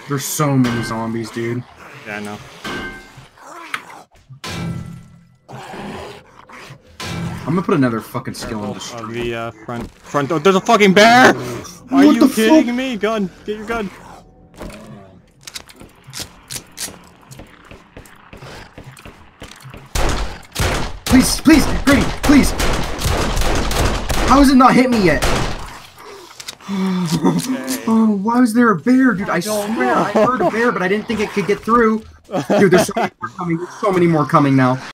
There's so many zombies, dude. Yeah, I know. I'm gonna put another fucking skill in this. Of the front door. There's a fucking bear! Are you kidding me? Gun! Get your gun! Please, please, Grady, please! How has it not hit me yet? Oh, why was there a bear, dude? I swear I heard a bear, but I didn't think it could get through. Dude, there's so many more coming. There's so many more coming now.